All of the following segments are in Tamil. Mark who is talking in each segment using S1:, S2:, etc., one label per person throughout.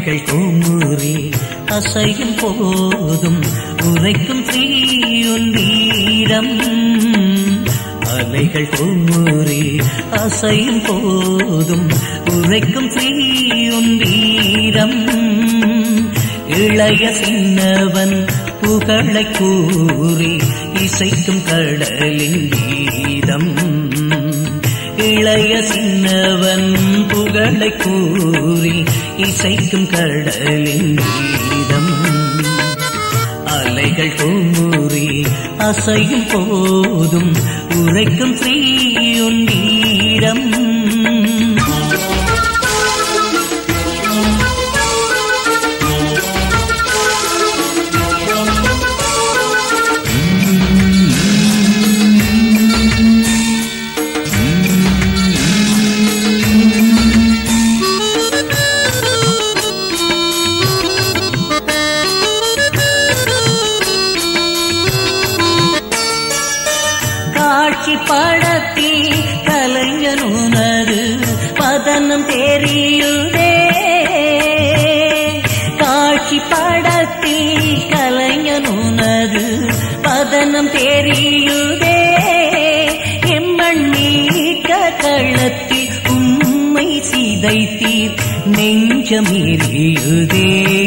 S1: அலைகள் குமுறி அசையும் போதும் உரைக்கும் தீயுன் வீரம். அலைகள் குமுறி அசையும் போதும் உரைக்கும் தீயுன் வீரம். இளைய சின்னவன் புகழை கூறி இசைக்கும் கடலின் கீதம். இளைய சின்னவன் புகழை கூறி இசைக்கும் கடலின் கீதம். அலைகள் குமுறி அசையும் போதும் உரைக்கும் ஸ்ரீயுன் வீரம். காட்சி படத்தில் கலைஞனுனது பதனம் தெரியுதே. காட்சி படத்தில் கலைஞனுனது பதனம் தெரியுதே. எம்மண் நீக்க களத்தில் உம்மை சிதைத்தீர் நெஞ்சமெரியுதே.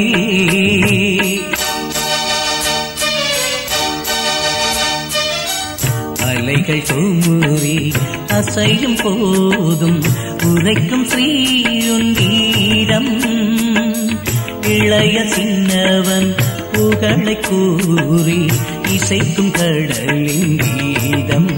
S1: அலைகள் குமுறி அசையும் போதும் உரைக்கும் ஸ்ரீயுன் வீரம். இளைய சின்னவன் புகழை கூறி இசைக்கும் கடலின் கீதம்.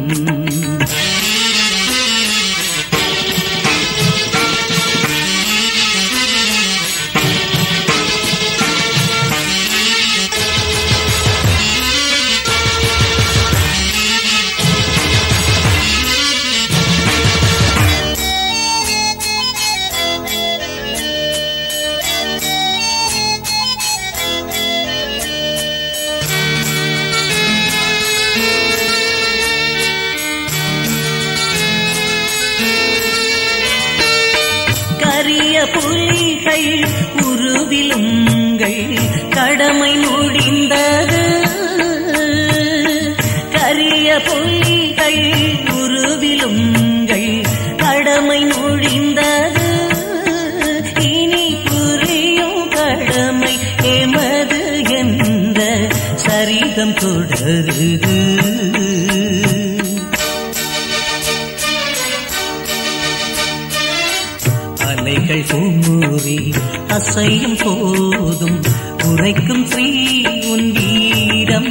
S1: கரிய புலிகள் உருவிலுங்கள் கடமை முடிந்தது. கரிய புலிகள் உருவிலுங்கள் கடமை முடிந்தது. இனி புரியும் கடமை எமது என்ற சரிதம் தொடருது. அலைகள் குமுறி அசையும் போதும் உரைக்கும் ஸ்ரீயுன் வீரம்.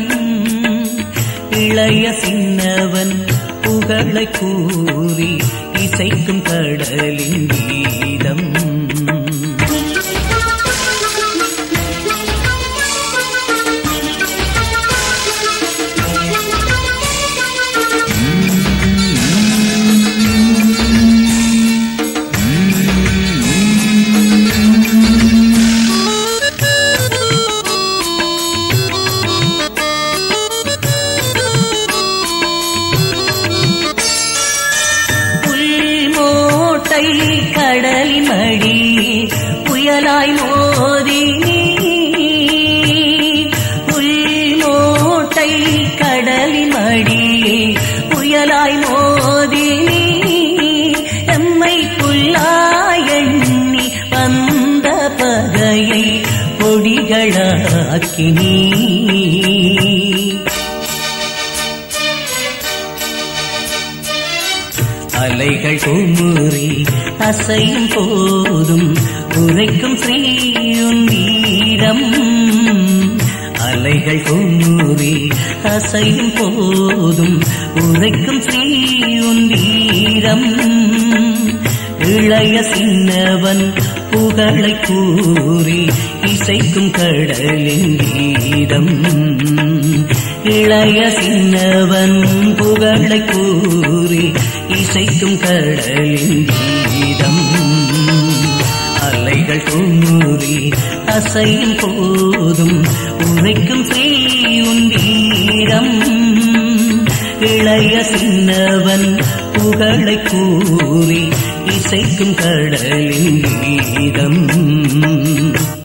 S1: இளைய சின்னவன் புகழை கூறி இசைக்கும் கடலின் கீதம். கடலின் மடி புயலாய் மோதி புல்மோட்டை கடலின் மடி புயலாய் மோதி எம்மை புல்லாய் எண்ணி வந்த பகையை பொடிகளாக்கினீ. அலைகள் குமுறி அசையும் போதும் உரைக்கும் ஸ்ரீயுன் வீரம். அலைகள் குமுறி அசையும் போதும் உரைக்கும் ஸ்ரீயுன் வீரம். இளைய சின்னவன் புகழை கூறி இசைக்கும் கடலின் கீதம். இளைய சின்னவன் புகழை கூறி இசைக்கும் கடலின் கீதம். அலைகள் குமுறி அசையும் போதும் உரைக்கும் ஸ்ரீயுன் வீரம். இளைய சின்னவன் புகழை கூறி இசைக்கும் கடலின் கீதம்.